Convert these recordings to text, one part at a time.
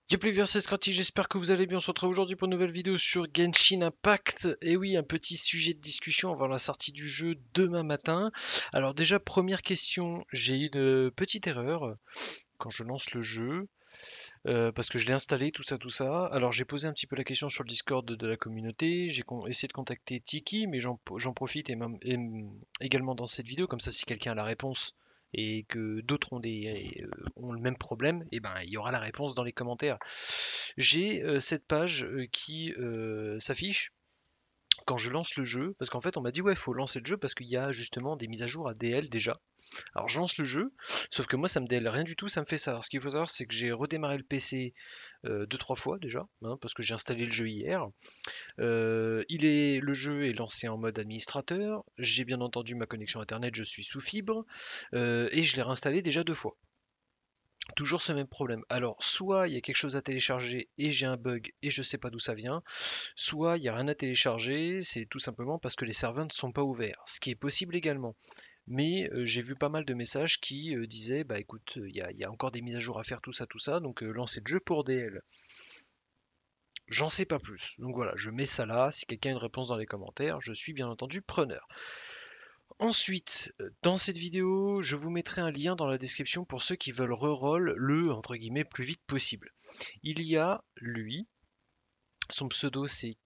Y'a plus vers Stratégie, j'espère que vous allez bien. On se retrouve aujourd'hui pour une nouvelle vidéo sur Genshin Impact. Et oui, un petit sujet de discussion avant la sortie du jeu demain matin. Alors déjà, première question, j'ai une petite erreur quand je lance le jeu, parce que je l'ai installé, tout ça, tout ça. Alors j'ai posé un petit peu la question sur le Discord de la communauté, j'ai essayé de contacter Tiki, mais j'en profite également dans cette vidéo, comme ça si quelqu'un a la réponse et que d'autres ont le même problème, et ben il y aura la réponse dans les commentaires. J'ai cette page qui s'affiche quand je lance le jeu, parce qu'en fait on m'a dit ouais faut lancer le jeu parce qu'il y a justement des mises à jour à DL déjà. Alors je lance le jeu, sauf que moi ça me DL rien du tout, ça me fait ça. Alors ce qu'il faut savoir c'est que j'ai redémarré le PC deux trois fois déjà, hein, parce que j'ai installé le jeu hier. Le jeu est lancé en mode administrateur, j'ai bien entendu ma connexion internet, je suis sous fibre, et je l'ai réinstallé déjà deux fois. Toujours ce même problème. Alors, soit il y a quelque chose à télécharger et j'ai un bug et je sais pas d'où ça vient, soit il n'y a rien à télécharger, c'est tout simplement parce que les serveurs ne sont pas ouverts, ce qui est possible également. Mais j'ai vu pas mal de messages qui disaient bah écoute, il y a encore des mises à jour à faire, tout ça, donc lancez le jeu pour DL. J'en sais pas plus. Donc voilà, je mets ça là. Si quelqu'un a une réponse dans les commentaires, je suis bien entendu preneur. Ensuite, dans cette vidéo, je vous mettrai un lien dans la description pour ceux qui veulent reroll le entre guillemets plus vite possible. Il y a lui, son pseudo c'est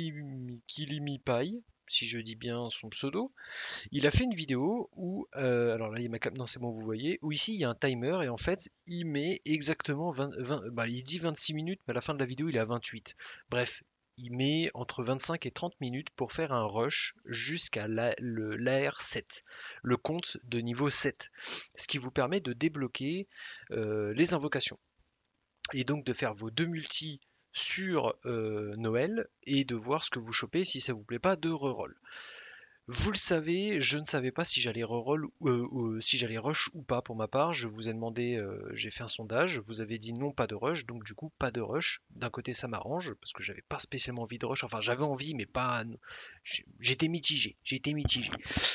Kilimipai, si je dis bien son pseudo. Il a fait une vidéo où, alors là il y a ma non c'est bon vous voyez, où ici il y a un timer et en fait il met exactement 20, bah, il dit 26 minutes mais à la fin de la vidéo il est à 28. Bref, il met entre 25 et 30 minutes pour faire un rush jusqu'à l'AR 7, le compte de niveau 7, ce qui vous permet de débloquer les invocations et donc de faire vos deux multis sur Noël et de voir ce que vous chopez si ça vous plaît pas de reroll. Vous le savez, je ne savais pas si j'allais reroll ou si j'allais rush ou pas pour ma part. Je vous ai demandé, j'ai fait un sondage, vous avez dit non, pas de rush, donc du coup pas de rush. D'un côté ça m'arrange parce que j'avais pas spécialement envie de rush, enfin j'avais envie mais pas, j'étais mitigé, j'étais mitigé.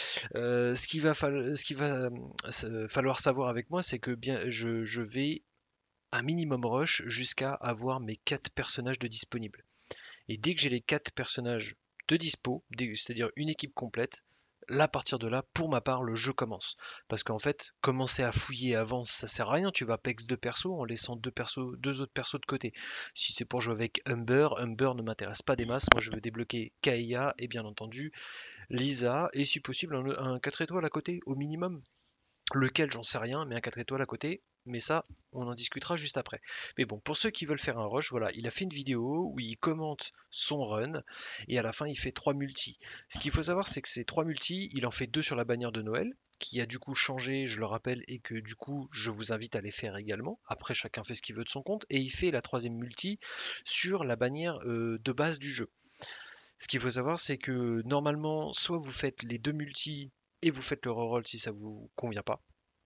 Ce qui va falloir savoir avec moi, c'est que bien je vais un minimum rush jusqu'à avoir mes 4 personnages de disponibles. Et dès que j'ai les 4 personnages de dispo, c'est-à-dire une équipe complète, là, à partir de là, pour ma part, le jeu commence. Parce qu'en fait, commencer à fouiller avant, ça sert à rien. Tu vas pex deux persos en laissant deux autres persos de côté. Si c'est pour jouer avec Humber, Humber ne m'intéresse pas des masses. Moi, je veux débloquer Kaia et bien entendu Lisa et si possible un 4 étoiles à côté, au minimum. Lequel, j'en sais rien, mais un 4 étoiles à côté. Mais ça, on en discutera juste après. Mais bon, pour ceux qui veulent faire un rush, voilà, il a fait une vidéo où il commente son run et à la fin il fait 3 multis. Ce qu'il faut savoir, c'est que ces 3 multis, il en fait 2 sur la bannière de Noël, qui a du coup changé, je le rappelle, et que du coup je vous invite à les faire également. Après, chacun fait ce qu'il veut de son compte, et il fait la troisième multi sur la bannière de base du jeu. Ce qu'il faut savoir, c'est que normalement, soit vous faites les deux multis et vous faites le reroll si ça vous convient pas.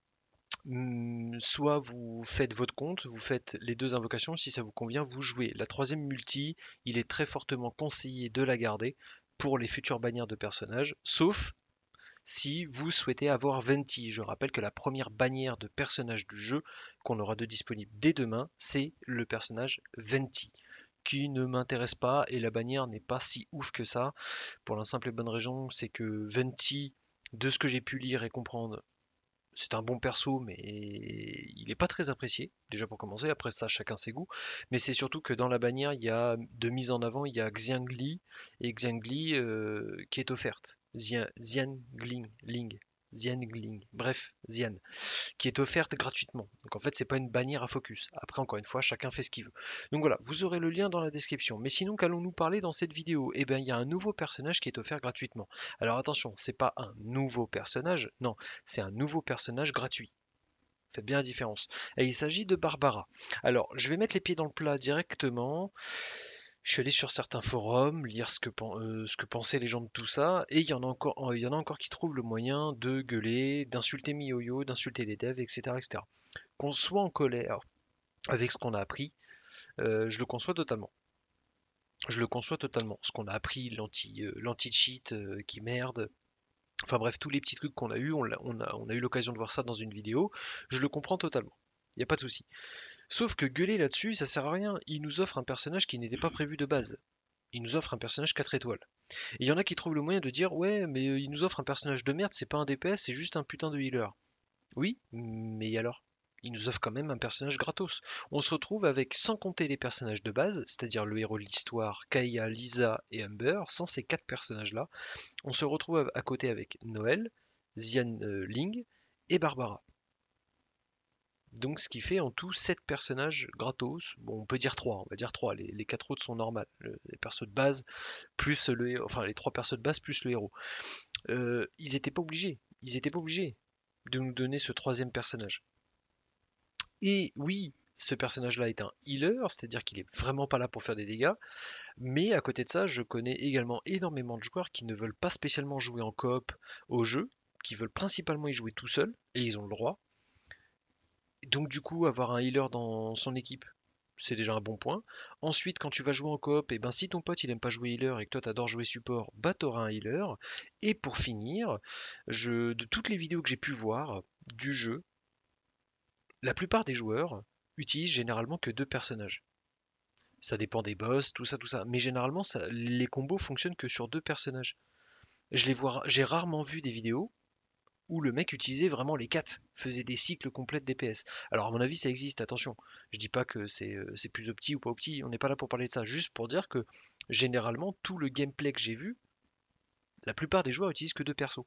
Soit vous faites votre compte, vous faites les deux invocations, si ça vous convient, vous jouez. La troisième multi, il est très fortement conseillé de la garder pour les futures bannières de personnages, sauf si vous souhaitez avoir Venti. Je rappelle que la première bannière de personnage du jeu qu'on aura de disponible dès demain, c'est le personnage Venti, qui ne m'intéresse pas et la bannière n'est pas si ouf que ça, pour la simple et bonne raison, c'est que Venti, de ce que j'ai pu lire et comprendre, c'est un bon perso, mais il n'est pas très apprécié, déjà pour commencer, après ça chacun ses goûts, mais c'est surtout que dans la bannière, il y a de mise en avant, il y a Xiangli, et Xiangli qui est offerte. Xiangling, bref, Xian, qui est offerte gratuitement. Donc en fait, c'est pas une bannière à focus. Après, encore une fois, chacun fait ce qu'il veut. Donc voilà, vous aurez le lien dans la description. Mais sinon, qu'allons-nous parler dans cette vidéo? Eh bien, il y a un nouveau personnage qui est offert gratuitement. Alors attention, c'est pas un nouveau personnage, non, c'est un nouveau personnage gratuit. Faites bien la différence. Et il s'agit de Barbara. Alors, je vais mettre les pieds dans le plat directement. Je suis allé sur certains forums, lire ce que pensaient les gens de tout ça, et il y en a encore qui trouvent le moyen de gueuler, d'insulter MiYoYo, d'insulter les devs, etc., etc. Qu'on soit en colère avec ce qu'on a appris, je le conçois totalement. Je le conçois totalement. Ce qu'on a appris, l'anti-cheat qui merde, enfin bref, tous les petits trucs qu'on a eu, on a eu l'occasion de voir ça dans une vidéo, je le comprends totalement. Il n'y a pas de souci. Sauf que gueuler là-dessus, ça sert à rien. Il nous offre un personnage qui n'était pas prévu de base. Il nous offre un personnage 4 étoiles. Et il y en a qui trouvent le moyen de dire ouais, mais il nous offre un personnage de merde, c'est pas un DPS, c'est juste un putain de healer. Oui, mais alors? Il nous offre quand même un personnage gratos. On se retrouve avec, sans compter les personnages de base, c'est-à-dire le héros de l'histoire, Kaya, Lisa et Amber, sans ces quatre personnages-là, on se retrouve à côté avec Noël, Xian Ling et Barbara. Donc ce qui fait en tout 7 personnages gratos. Bon, on peut dire 3, on va dire 3. Les 4 autres sont normales. Les persos de base, plus enfin les 3 persos de base, plus le héros. Ils étaient pas obligés. Ils étaient pas obligés de nous donner ce troisième personnage. Et oui, ce personnage-là est un healer, c'est-à-dire qu'il est vraiment pas là pour faire des dégâts. Mais à côté de ça, je connais également énormément de joueurs qui ne veulent pas spécialement jouer en coop au jeu, qui veulent principalement y jouer tout seul, et ils ont le droit. Donc du coup, avoir un healer dans son équipe, c'est déjà un bon point. Ensuite, quand tu vas jouer en coop, et ben si ton pote il aime pas jouer healer et que toi t'adores jouer support, bah t'auras un healer. Et pour finir, de toutes les vidéos que j'ai pu voir du jeu, la plupart des joueurs utilisent généralement que deux personnages. Ça dépend des boss, tout ça, tout ça. Mais généralement, les combos fonctionnent que sur deux personnages. J'ai rarement vu des vidéos où le mec utilisait vraiment les 4, faisait des cycles complets de DPS. Alors à mon avis ça existe, attention. Je dis pas que c'est plus opti ou pas opti, on n'est pas là pour parler de ça, juste pour dire que généralement tout le gameplay que j'ai vu, la plupart des joueurs utilisent que deux persos.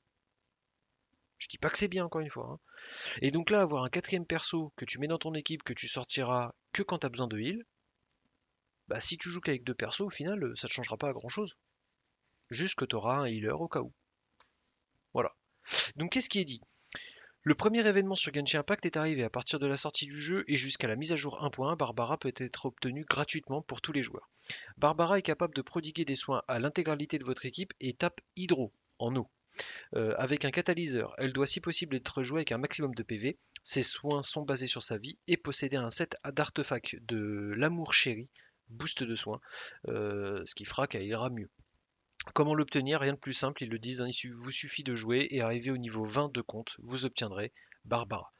Je dis pas que c'est bien encore une fois, hein. Et donc là avoir un quatrième perso que tu mets dans ton équipe, que tu sortiras que quand tu as besoin de heal, bah si tu joues qu'avec deux persos au final ça te changera pas à grand chose. Juste que tu auras un healer au cas où. Voilà. Donc qu'est-ce qui est dit? Le premier événement sur Genshin Impact est arrivé à partir de la sortie du jeu et jusqu'à la mise à jour 1.1, Barbara peut être obtenue gratuitement pour tous les joueurs. Barbara est capable de prodiguer des soins à l'intégralité de votre équipe et tape hydro, en eau. Avec un catalyseur, elle doit si possible être jouée avec un maximum de PV. Ses soins sont basés sur sa vie et posséder un set d'artefacts de l'amour chéri, boost de soins, ce qui fera qu'elle ira mieux. Comment l'obtenir? Rien de plus simple, ils le disent, hein, il vous suffit de jouer et arriver au niveau 20 de compte, vous obtiendrez Barbara.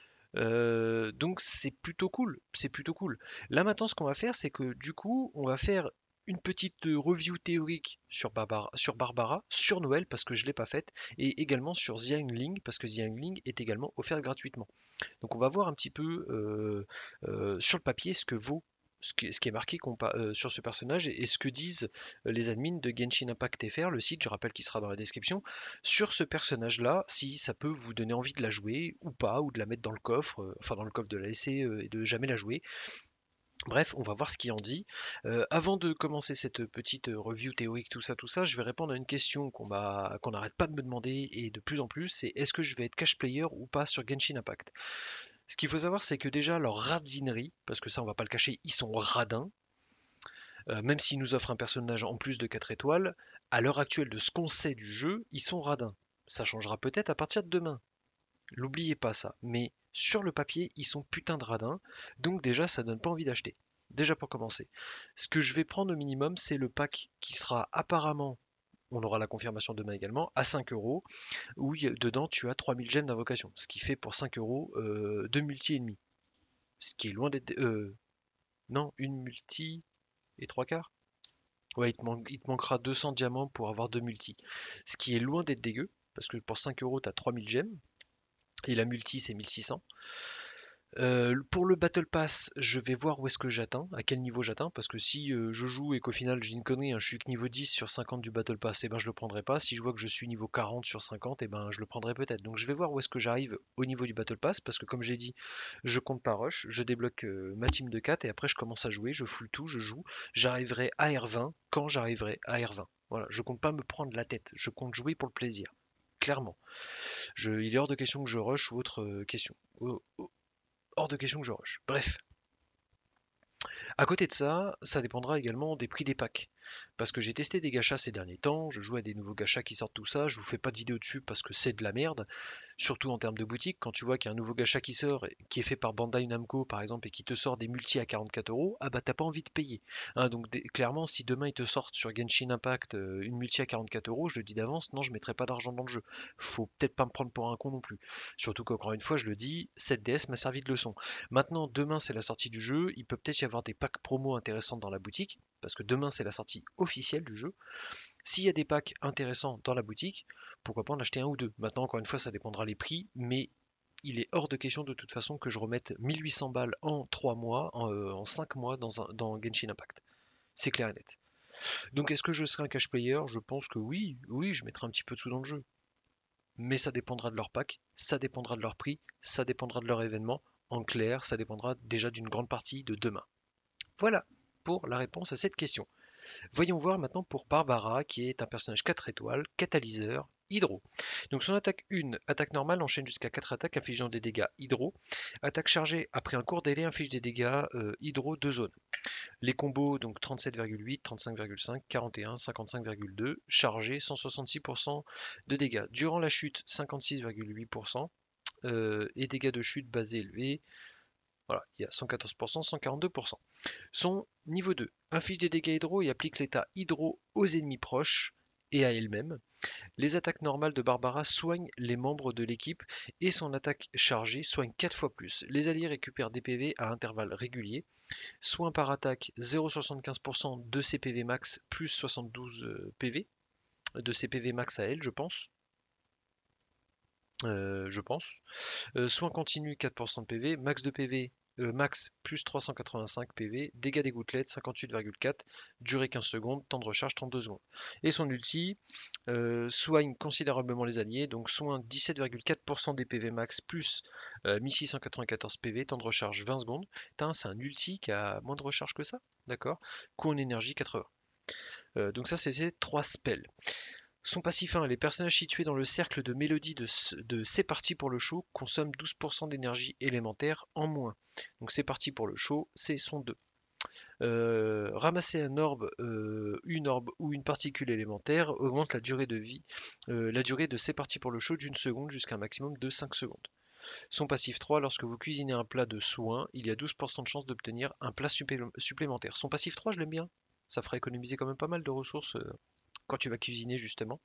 Donc c'est plutôt cool, c'est plutôt cool. Là maintenant ce qu'on va faire c'est que du coup on va faire une petite review théorique sur Barbara, sur Noël parce que je ne l'ai pas faite, et également sur Xiang Ling parce que Xiang Ling est également offert gratuitement. Donc on va voir un petit peu sur le papier ce que vaut ce qui est marqué sur ce personnage et ce que disent les admins de Genshin Impact FR, le site, je rappelle qu'il sera dans la description, sur ce personnage-là, si ça peut vous donner envie de la jouer ou pas, ou de la mettre dans le coffre, enfin dans le coffre de la laisser et de jamais la jouer. Bref, on va voir ce qu'il en dit. Avant de commencer cette petite review théorique, tout ça, je vais répondre à une question qu'on n'arrête pas de me demander et de plus en plus, c'est est-ce que je vais être cash player ou pas sur Genshin Impact? Ce qu'il faut savoir, c'est que déjà leur radinerie, parce que ça on va pas le cacher, ils sont radins, même s'ils nous offrent un personnage en plus de 4 étoiles, à l'heure actuelle de ce qu'on sait du jeu, ils sont radins. Ça changera peut-être à partir de demain. N'oubliez pas ça. Mais sur le papier, ils sont putain de radins, donc déjà ça donne pas envie d'acheter. Déjà pour commencer. Ce que je vais prendre au minimum, c'est le pack qui sera apparemment, on aura la confirmation demain également, à 5 euros, où dedans tu as 3000 gemmes d'invocation, ce qui fait pour 5 euros 2 multi ennemis. Ce qui est loin d'être. Non, une multi et trois quarts. Ouais, il te manquera 200 diamants pour avoir deux multi. Ce qui est loin d'être dégueu, parce que pour 5 euros, tu as 3000 gemmes, et la multi, c'est 1600. Pour le Battle Pass, je vais voir où est-ce que j'atteins, à quel niveau j'atteins, parce que si je joue et qu'au final j'ai une connerie, hein, je suis que niveau 10 sur 50 du Battle Pass, et ben je le prendrai pas. Si je vois que je suis niveau 40 sur 50, et ben je le prendrai peut-être. Donc je vais voir où est-ce que j'arrive au niveau du Battle Pass, parce que comme j'ai dit, je compte pas rush, je débloque ma team de 4 et après je commence à jouer, je fouille tout, je joue. J'arriverai à R20 quand j'arriverai à R20. Voilà, je compte pas me prendre la tête, je compte jouer pour le plaisir. Clairement. Il est hors de question que je rush ou autre question. Hors de question que je rush. Bref. À côté de ça, ça dépendra également des prix des packs. Parce que j'ai testé des gachas ces derniers temps, je joue à des nouveaux gachas qui sortent tout ça, je vous fais pas de vidéo dessus parce que c'est de la merde, surtout en termes de boutique, quand tu vois qu'il y a un nouveau gacha qui sort, qui est fait par Bandai Namco par exemple, et qui te sort des multis à 44 euros, ah bah t'as pas envie de payer. Hein, donc clairement, si demain ils te sortent sur Genshin Impact une multi à 44 euros, je le dis d'avance, non, je mettrai pas d'argent dans le jeu. Faut peut-être pas me prendre pour un con non plus. Surtout qu'encore une fois, je le dis, cette DS m'a servi de leçon. Maintenant, demain c'est la sortie du jeu, il peut peut-être y avoir des packs promo intéressants dans la boutique, parce que demain c'est la sortie officielle du jeu. S'il y a des packs intéressants dans la boutique, pourquoi pas en acheter un ou deux. Maintenant, encore une fois, ça dépendra les prix, mais il est hors de question de toute façon que je remette 1800 balles en 3 mois, en 5 mois dans Genshin Impact. C'est clair et net. Donc est-ce que je serai un cash player? Je pense que oui, oui, je mettrai un petit peu de sous dans le jeu. Mais ça dépendra de leur pack, ça dépendra de leur prix, ça dépendra de leur événement. En clair, ça dépendra déjà d'une grande partie de demain. Voilà pour la réponse à cette question. Voyons voir maintenant pour Barbara, qui est un personnage 4 étoiles, catalyseur, hydro. Donc son attaque 1, attaque normale, enchaîne jusqu'à 4 attaques infligeant des dégâts hydro. Attaque chargée, après un court délai, inflige des dégâts hydro de zone. Les combos, donc 37,8, 35,5, 41, 55,2, chargé 166% de dégâts. Durant la chute, 56,8%, et dégâts de chute basés élevés, voilà, il y a 114%, 142%. Son niveau 2 inflige des dégâts hydro et applique l'état hydro aux ennemis proches et à elle-même. Les attaques normales de Barbara soignent les membres de l'équipe et son attaque chargée soigne 4 fois plus. Les alliés récupèrent des PV à intervalles réguliers. Soins par attaque 0,75% de ses PV max plus 72 PV. De ses PV max à elle, je pense. Je pense. Soins continus 4% de PV, max de PV, max plus 385 PV, dégâts des gouttelettes 58,4, durée 15 secondes, temps de recharge 32 secondes. Et son ulti soigne considérablement les alliés, donc soin 17,4% des PV max plus 1694 PV, temps de recharge 20 secondes. C'est un ulti qui a moins de recharge que ça, d'accord. Coût en énergie 80. Donc ça c'est ses 3 spells. Son passif 1, les personnages situés dans le cercle de mélodie de C'est parti pour le show consomment 12% d'énergie élémentaire en moins. Donc c'est parti pour le show, c'est son 2. Ramasser un orbe, une orbe ou une particule élémentaire augmente la durée de vie, la durée de C'est parti pour le show d'une seconde jusqu'à un maximum de 5 secondes. Son passif 3, lorsque vous cuisinez un plat de soin, il y a 12% de chance d'obtenir un plat supplémentaire. Son passif 3, je l'aime bien. Ça fera économiser quand même pas mal de ressources quand tu vas cuisiner justement.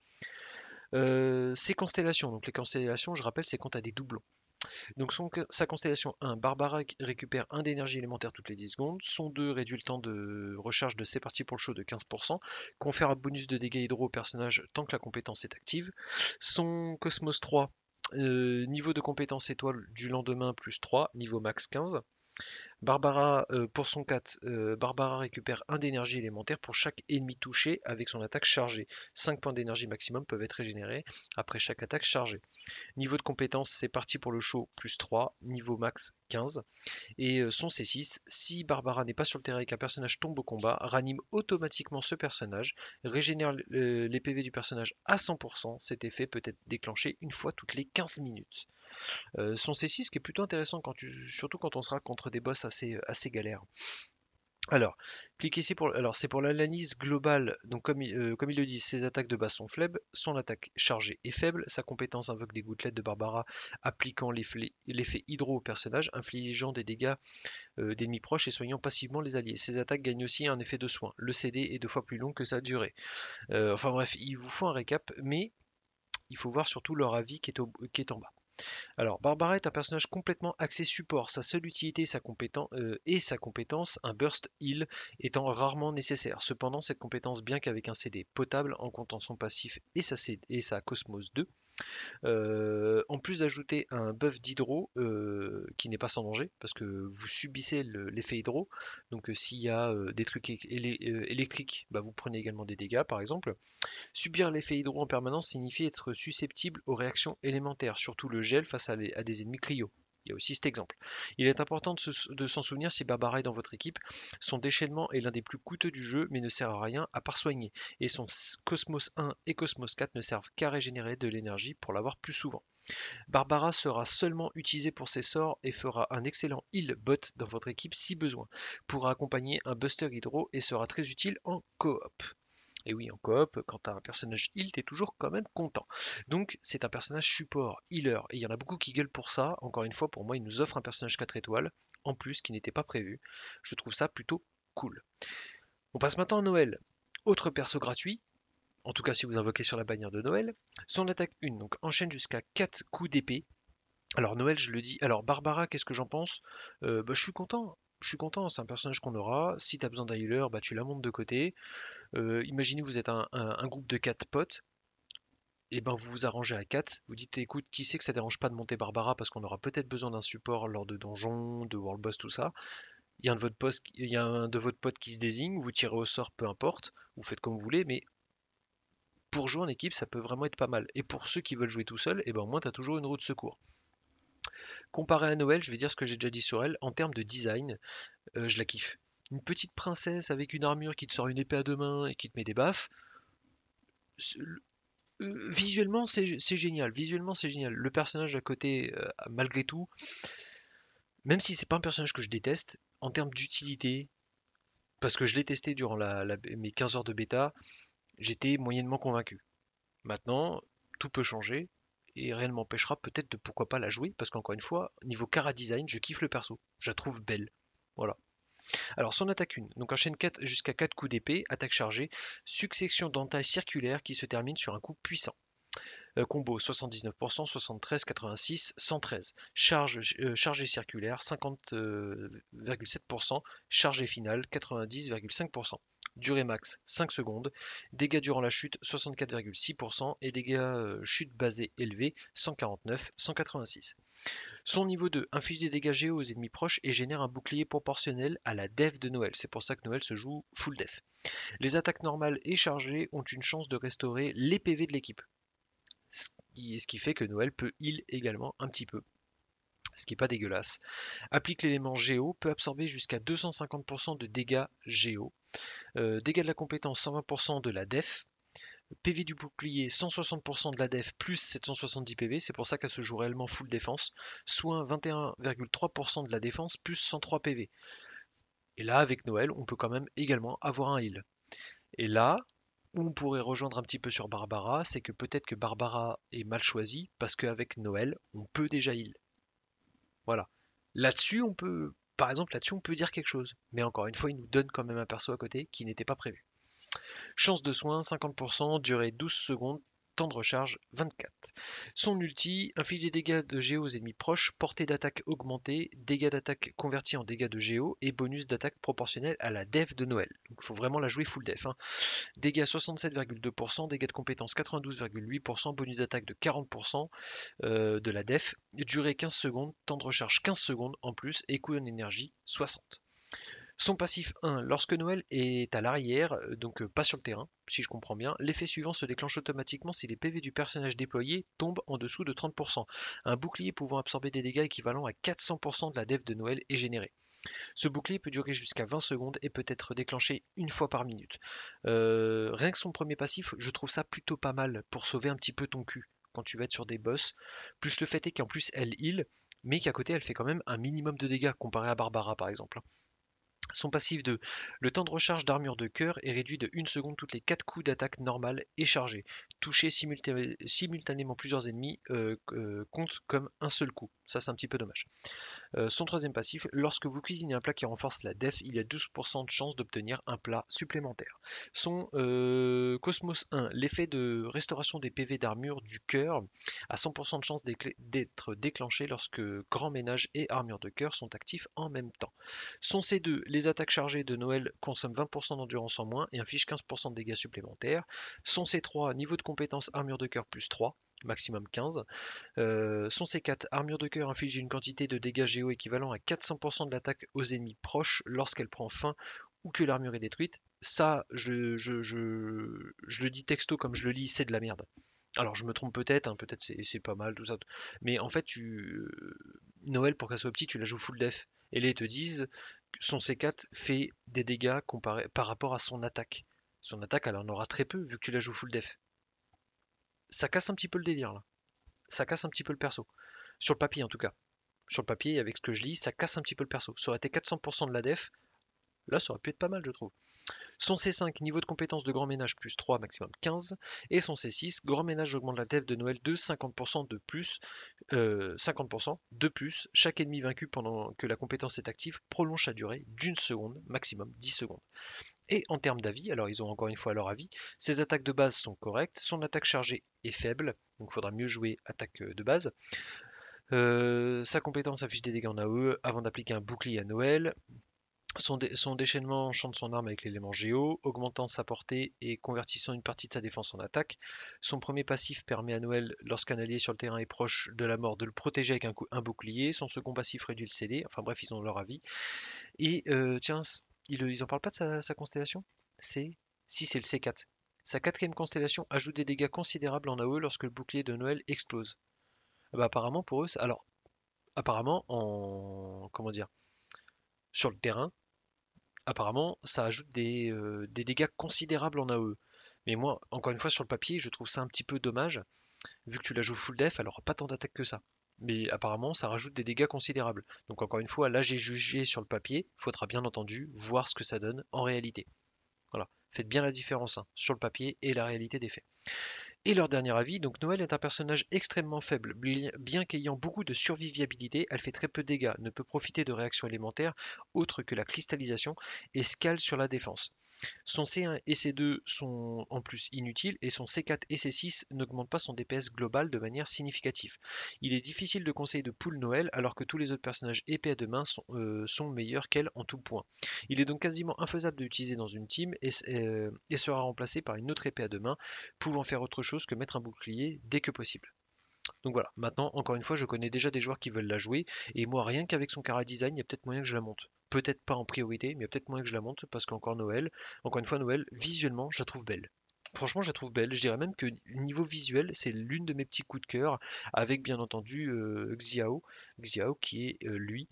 Ses constellations, donc les constellations, je rappelle, c'est quand tu as des doublons. Donc sa constellation 1, Barbara récupère 1 d'énergie élémentaire toutes les 10 secondes. Son 2 réduit le temps de recharge de C'est parti pour le show de 15%. Confère un bonus de dégâts hydro au personnage tant que la compétence est active. Son Cosmos 3, niveau de compétence étoile du lendemain plus 3, niveau max 15. Barbara, pour son 4, Barbara récupère 1 d'énergie élémentaire pour chaque ennemi touché avec son attaque chargée. 5 points d'énergie maximum peuvent être régénérés après chaque attaque chargée. Niveau de compétence, c'est parti pour le show, plus 3, niveau max 15. Et son C6, si Barbara n'est pas sur le terrain et qu'un personnage tombe au combat, ranime automatiquement ce personnage, régénère les PV du personnage à 100%. Cet effet peut être déclenché une fois toutes les 15 minutes. Son C6 qui est plutôt intéressant surtout quand on sera contre des boss assez galères. Alors, cliquez ici pour. Alors, c'est pour l'analyse globale. Donc, comme il le dit, ses attaques de base sont faibles, son attaque chargée est faible, sa compétence invoque des gouttelettes de Barbara appliquant l'effet hydro au personnage, infligeant des dégâts d'ennemis proches et soignant passivement les alliés. Ses attaques gagnent aussi un effet de soin. Le CD est 2 fois plus long que sa durée. Enfin bref, il vous faut un récap, mais il faut voir surtout leur avis qui est en bas. Alors, Barbara est un personnage complètement axé support. Sa seule utilité est sa compétence, un burst heal, étant rarement nécessaire. Cependant, cette compétence, bien qu'avec un CD potable en comptant son passif et sa Cosmos 2, en plus d'ajouter un buff d'hydro qui n'est pas sans danger, parce que vous subissez l'effet hydro, donc s'il y a des trucs électriques, bah, vous prenez également des dégâts par exemple. Subir l'effet hydro en permanence signifie être susceptible aux réactions élémentaires, surtout le gel face à des ennemis cryo. Il y a aussi cet exemple. Il est important de s'en souvenir si Barbara est dans votre équipe. Son déchaînement est l'un des plus coûteux du jeu, mais ne sert à rien à part soigner. Et son Cosmos 1 et Cosmos 4 ne servent qu'à régénérer de l'énergie pour l'avoir plus souvent. Barbara sera seulement utilisée pour ses sorts et fera un excellent heal bot dans votre équipe si besoin. Pourra accompagner un Buster Hydro et sera très utile en coop. Et oui, en coop, quand tu as un personnage heal, t'es toujours quand même content. Donc, c'est un personnage support, healer. Et il y en a beaucoup qui gueulent pour ça. Encore une fois, pour moi, il nous offre un personnage 4 étoiles, en plus, qui n'était pas prévu. Je trouve ça plutôt cool. On passe maintenant à Noël. Autre perso gratuit, en tout cas si vous invoquez sur la bannière de Noël. Son attaque 1, donc enchaîne jusqu'à 4 coups d'épée. Alors Noël, je le dis. Alors Barbara, qu'est-ce que j'en pense? Bah, je suis content. Je suis content, c'est un personnage qu'on aura. Si tu as besoin d'un healer, bah, tu la montes de côté. Imaginez vous êtes un groupe de 4 potes, et ben vous vous arrangez à 4, vous dites écoute, qui sait que ça dérange pas de monter Barbara parce qu'on aura peut-être besoin d'un support lors de donjons, de World Boss, tout ça. Il y a un de votre pote qui se désigne, vous tirez au sort, peu importe, vous faites comme vous voulez, mais pour jouer en équipe, ça peut vraiment être pas mal. Et pour ceux qui veulent jouer tout seul, et ben au moins tu as toujours une roue de secours. Comparé à Noël, je vais dire ce que j'ai déjà dit sur elle, en termes de design, je la kiffe. Une petite princesse avec une armure qui te sort une épée à deux mains et qui te met des baffes, visuellement, c'est génial. Visuellement, c'est génial. Le personnage à côté, malgré tout, même si c'est pas un personnage que je déteste, en termes d'utilité, parce que je l'ai testé durant mes 15 heures de bêta, j'étais moyennement convaincu. Maintenant, tout peut changer et rien ne m'empêchera peut-être de pourquoi pas la jouer, parce qu'encore une fois, niveau cara design, je kiffe le perso. Je la trouve belle. Voilà. Alors son attaque 1, donc enchaîne 4 jusqu'à 4 coups d'épée, attaque chargée, succession d'entailles circulaires qui se termine sur un coup puissant. Combo 79%, 73, 86, 113. Chargée circulaire 50,7%. Chargée finale 90,5%. Durée max 5 secondes. Dégâts durant la chute 64,6%. Et dégâts chute basée élevés 149, 186. Son niveau 2 inflige des dégâts géo aux ennemis proches et génère un bouclier proportionnel à la def de Noël. C'est pour ça que Noël se joue full def. Les attaques normales et chargées ont une chance de restaurer les PV de l'équipe. Ce qui fait que Noël peut heal également un petit peu, ce qui n'est pas dégueulasse. Applique l'élément Géo, peut absorber jusqu'à 250% de dégâts Géo. Dégâts de la compétence 120% de la def. PV du bouclier 160% de la def plus 770 PV, c'est pour ça qu'elle se joue réellement full défense. Soin 21,3% de la défense plus 103 PV. Et là, avec Noël, on peut quand même également avoir un heal. Et là, où on pourrait rejoindre un petit peu sur Barbara, c'est que peut-être que Barbara est mal choisie parce qu'avec Noël, on peut déjà heal. Voilà. Là-dessus, on peut, par exemple, là-dessus, on peut dire quelque chose. Mais encore une fois, il nous donne quand même un perso à côté qui n'était pas prévu. Chance de soin 50%, durée 12 secondes, temps de recharge 24. Son ulti inflige des dégâts de géo aux ennemis proches, portée d'attaque augmentée, dégâts d'attaque convertis en dégâts de géo et bonus d'attaque proportionnel à la def de Noël. Donc il faut vraiment la jouer full def, hein. Dégâts 67,2%, dégâts de compétence 92,8%, bonus d'attaque de 40% de la def, durée 15 secondes, temps de recharge 15 secondes en plus et coût en énergie 60. Son passif 1, lorsque Noël est à l'arrière, donc pas sur le terrain, si je comprends bien, l'effet suivant se déclenche automatiquement si les PV du personnage déployé tombent en dessous de 30%. Un bouclier pouvant absorber des dégâts équivalents à 400% de la def de Noël est généré. Ce bouclier peut durer jusqu'à 20 secondes et peut être déclenché une fois par minute. Rien que son premier passif, je trouve ça plutôt pas mal pour sauver un petit peu ton cul quand tu vas être sur des boss. Plus le fait est qu'en plus elle heal, mais qu'à côté elle fait quand même un minimum de dégâts comparé à Barbara par exemple. Son passif de le temps de recharge d'armure de cœur est réduit de 1 seconde toutes les 4 coups d'attaque normale et chargée. Toucher simultanément plusieurs ennemis compte comme un seul coup. Ça c'est un petit peu dommage. Son troisième passif, lorsque vous cuisinez un plat qui renforce la def, il y a 12% de chance d'obtenir un plat supplémentaire. Son Cosmos 1, l'effet de restauration des PV d'armure du cœur a 100% de chance d'être déclenché lorsque grand ménage et armure de cœur sont actifs en même temps. Son C2, les attaques chargées de Noël consomment 20% d'endurance en moins et infligent 15% de dégâts supplémentaires. Son C3, niveau de compétence armure de cœur plus 3, maximum 15. Son C4, armure de cœur inflige une quantité de dégâts géo équivalent à 400% de l'attaque aux ennemis proches lorsqu'elle prend fin ou que l'armure est détruite. Ça, je le dis texto comme je le lis, c'est de la merde. Alors je me trompe peut-être, hein, peut-être c'est pas mal, tout ça. Mais en fait, Noël, pour qu'elle soit petite, tu la joues full def. Et là, ils te disent que son C4 fait des dégâts comparé, par rapport à son attaque. Son attaque, elle en aura très peu vu que tu la joues full def. Ça casse un petit peu le délire là. Ça casse un petit peu le perso. Sur le papier en tout cas. Sur le papier, avec ce que je lis, ça casse un petit peu le perso. Ça aurait été 400% de la def. Là, ça aurait pu être pas mal, je trouve. Son C5, niveau de compétence de grand ménage plus 3, maximum 15. Et son C6, grand ménage augmente la def de Noël de 50% de plus. 50% de plus. Chaque ennemi vaincu pendant que la compétence est active prolonge sa durée d'une seconde, maximum 10 secondes. Et en termes d'avis, alors ils ont encore une fois leur avis, ses attaques de base sont correctes, son attaque chargée est faible, donc il faudra mieux jouer attaque de base. Sa compétence affiche des dégâts en AOE avant d'appliquer un bouclier à Noël. Son déchaînement chante son arme avec l'élément Géo, augmentant sa portée et convertissant une partie de sa défense en attaque. Son premier passif permet à Noël, lorsqu'un allié sur le terrain est proche de la mort, de le protéger avec un bouclier. Son second passif réduit le CD. Enfin bref, ils ont leur avis. Et tiens, ils en parlent pas de sa constellation. C'est Si, c'est le C4. Sa quatrième constellation ajoute des dégâts considérables en AOE lorsque le bouclier de Noël explose. Ah bah, apparemment pour eux, alors apparemment en comment dire, sur le terrain, apparemment ça ajoute des dégâts considérables en AOE. Mais moi, encore une fois, sur le papier, je trouve ça un petit peu dommage, vu que tu la joues full def, elle aura pas tant d'attaque que ça. Mais apparemment, ça rajoute des dégâts considérables. Donc encore une fois, là j'ai jugé sur le papier, faudra bien entendu voir ce que ça donne en réalité. Voilà, faites bien la différence hein, sur le papier et la réalité des faits. Et leur dernier avis, donc Noël est un personnage extrêmement faible, bien qu'ayant beaucoup de surviviabilité, elle fait très peu de dégâts, ne peut profiter de réactions élémentaires autres que la cristallisation et scale sur la défense. Son C1 et C2 sont en plus inutiles et son C4 et C6 n'augmentent pas son DPS global de manière significative. Il est difficile de conseiller de pull Noël alors que tous les autres personnages épais à deux mains sont meilleurs qu'elle en tout point. Il est donc quasiment infaisable de l'utiliser dans une team et sera remplacé par une autre épée à deux mains pouvant faire autre chose que mettre un bouclier dès que possible. Donc voilà, maintenant, encore une fois, je connais déjà des joueurs qui veulent la jouer, et moi, rien qu'avec son cara design, il y a peut-être moyen que je la monte. Peut-être pas en priorité, mais il y a peut-être moyen que je la monte, parce qu'encore Noël, encore une fois, Noël, visuellement, je la trouve belle. Franchement, je la trouve belle. Je dirais même que niveau visuel, c'est l'une de mes petits coups de cœur, avec bien entendu Xiao qui est lui,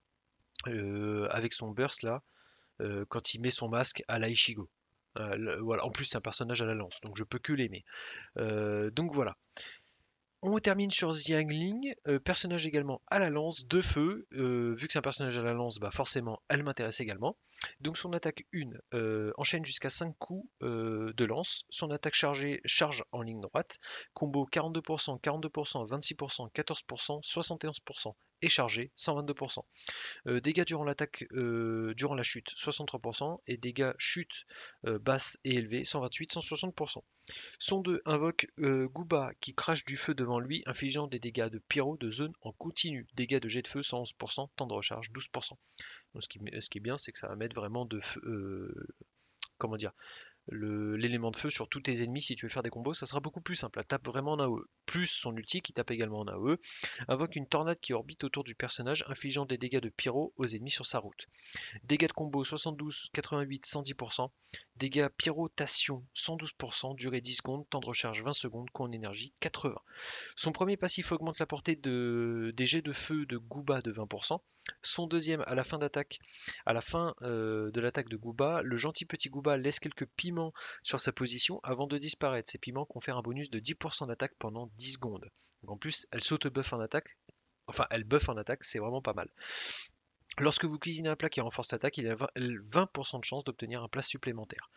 avec son burst là, quand il met son masque à la Ichigo. Voilà. En plus, c'est un personnage à la lance, donc je peux que l'aimer. Donc voilà. On termine sur Xiangling, personnage également à la lance, de feu. Vu que c'est un personnage à la lance, bah forcément, elle m'intéresse également. Donc son attaque 1 enchaîne jusqu'à 5 coups de lance. Son attaque chargée charge en ligne droite. Combo 42%, 42%, 26%, 14%, 71% et chargé 122%. Dégâts durant l'attaque, durant la chute 63% et dégâts chute basse et élevée 128, 160%. Son 2 invoque Gooba qui crache du feu devant lui, infligeant des dégâts de pyro de zone en continu. Dégâts de jet de feu 111%, temps de recharge 12%. Donc, ce qui est bien, c'est que ça va mettre vraiment de feu, comment dire, l'élément de feu sur tous tes ennemis. Si tu veux faire des combos, ça sera beaucoup plus simple. Elle tape vraiment en AOE. Plus son ulti qui tape également en AOE. Invoque une tornade qui orbite autour du personnage, infligeant des dégâts de pyro aux ennemis sur sa route. Dégâts de combo 72, 88, 110%. Dégâts pyrotation 112%, durée 10 secondes, temps de recharge 20 secondes, coût en énergie 80. Son premier passif augmente la portée des jets de feu de Gooba de 20%. Son deuxième, à la fin d'attaque, à la fin de l'attaque de Gooba, le gentil petit Gooba laisse quelques piments sur sa position avant de disparaître. Ces piments confèrent un bonus de 10% d'attaque pendant 10 secondes. Donc en plus, elle saute-buff en attaque. Enfin, elle buff en attaque, c'est vraiment pas mal. Lorsque vous cuisinez un plat qui renforce l'attaque, il y a 20% de chance d'obtenir un plat supplémentaire.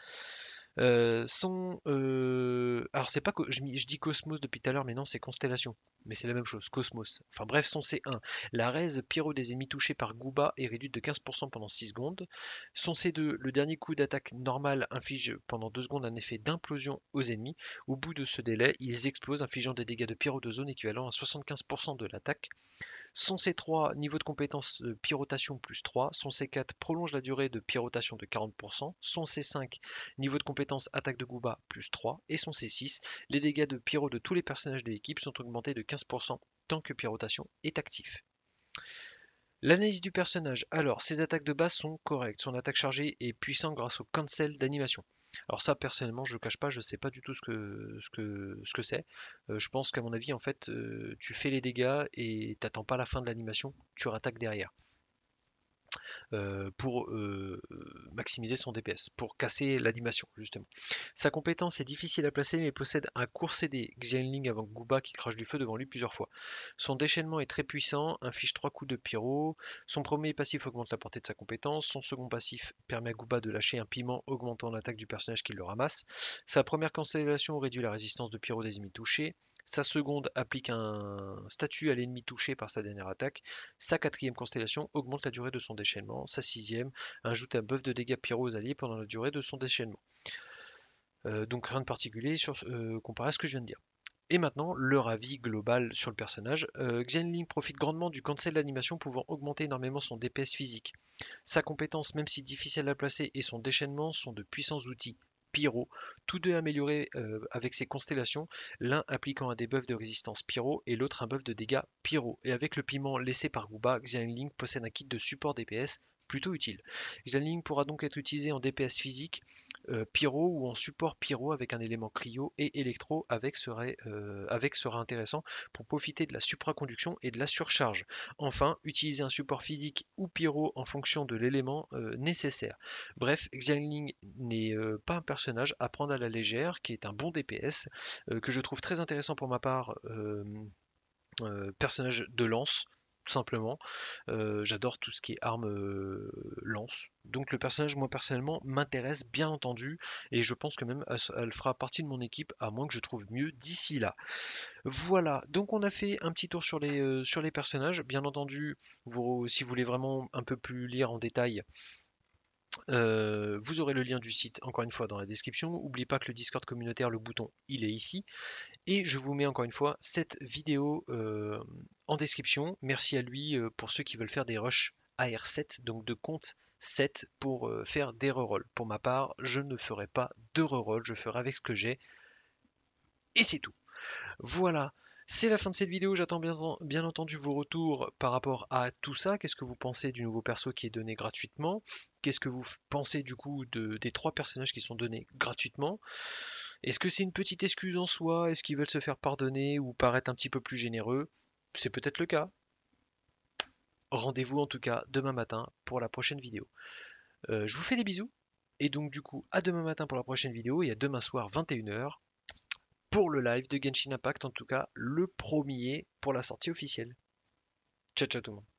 Alors c'est pas je dis Cosmos depuis tout à l'heure, mais non, c'est Constellation. Mais c'est la même chose, Cosmos. Enfin bref, son C1. La raise pyro des ennemis touchés par Gooba est réduite de 15% pendant 6 secondes. Son C2, le dernier coup d'attaque normal inflige pendant 2 secondes un effet d'implosion aux ennemis. Au bout de ce délai, ils explosent, infligeant des dégâts de pyro de zone équivalent à 75% de l'attaque. Son C3, niveau de compétence pyrotation plus 3. Son C4 prolonge la durée de pyrotation de 40%. Son C5, niveau de compétence attaque de Gooba plus 3. Et son C6, les dégâts de pyro de tous les personnages de l'équipe sont augmentés de 15% tant que pyrotation est actif. L'analyse du personnage. Alors, ses attaques de base sont correctes. Son attaque chargée est puissante grâce au cancel d'animation. Alors ça, personnellement, je ne cache pas, je sais pas du tout ce que c'est. Je pense qu'à mon avis, en fait, tu fais les dégâts et t'attends pas la fin de l'animation, tu rattaques derrière. Pour maximiser son DPS, pour casser l'animation justement. Sa compétence est difficile à placer mais possède un court CD, Xianling avant Gooba qui crache du feu devant lui plusieurs fois. Son déchaînement est très puissant, inflige 3 coups de pyro, son premier passif augmente la portée de sa compétence, son second passif permet à Gooba de lâcher un piment augmentant l'attaque du personnage qui le ramasse, sa première constellation réduit la résistance de pyro des ennemis touchés, sa seconde applique un statut à l'ennemi touché par sa dernière attaque. Sa quatrième constellation augmente la durée de son déchaînement. Sa sixième ajoute un buff de dégâts pyro aux alliés pendant la durée de son déchaînement. Donc rien de particulier comparé à ce que je viens de dire. Et maintenant, leur avis global sur le personnage. Xianling profite grandement du cancel d'animation pouvant augmenter énormément son DPS physique. Sa compétence, même si difficile à placer, et son déchaînement sont de puissants outils. Pyro, tous deux améliorés avec ses constellations, l'un appliquant un debuff de résistance pyro et l'autre un buff de dégâts pyro. Et avec le piment laissé par Gooba, Xianling possède un kit de support DPS plutôt utile. Xianling pourra donc être utilisé en DPS physique, pyro ou en support pyro avec un élément cryo et électro avec sera intéressant pour profiter de la supraconduction et de la surcharge. Enfin, utiliser un support physique ou pyro en fonction de l'élément nécessaire. Bref, Xiangling n'est pas un personnage à prendre à la légère, qui est un bon DPS, que je trouve très intéressant pour ma part, personnage de lance. Tout simplement, j'adore tout ce qui est arme lance. Donc le personnage, moi personnellement, m'intéresse bien entendu, et je pense que même elle fera partie de mon équipe, à moins que je trouve mieux d'ici là. Voilà, donc on a fait un petit tour sur les personnages. Bien entendu, si vous voulez vraiment un peu plus lire en détail, vous aurez le lien du site encore une fois dans la description. N'oubliez pas que le Discord communautaire, le bouton, il est ici. Et je vous mets encore une fois cette vidéo en description. Merci à lui pour ceux qui veulent faire des rushs AR7, donc de compte 7 pour faire des rerolls. Pour ma part, je ne ferai pas de reroll, je ferai avec ce que j'ai. Et c'est tout. Voilà, c'est la fin de cette vidéo. J'attends bien entendu vos retours par rapport à tout ça. Qu'est-ce que vous pensez du nouveau perso qui est donné gratuitement? Qu'est-ce que vous pensez du coup des trois personnages qui sont donnés gratuitement? Est-ce que c'est une petite excuse en soi? Est-ce qu'ils veulent se faire pardonner ou paraître un petit peu plus généreux? C'est peut-être le cas. Rendez-vous en tout cas demain matin pour la prochaine vidéo. Je vous fais des bisous. Et donc du coup, à demain matin pour la prochaine vidéo et à demain soir 21h pour le live de Genshin Impact, en tout cas le premier pour la sortie officielle. Ciao ciao tout le monde.